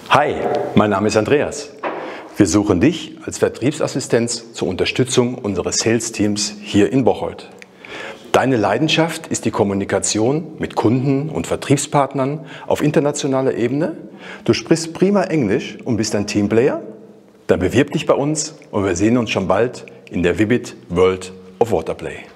Hi, mein Name ist Andreas. Wir suchen dich als Vertriebsassistenz zur Unterstützung unseres Sales-Teams hier in Bocholt. Deine Leidenschaft ist die Kommunikation mit Kunden und Vertriebspartnern auf internationaler Ebene. Du sprichst prima Englisch und bist ein Teamplayer? Dann bewirb dich bei uns und wir sehen uns schon bald in der Vivid World of Waterplay.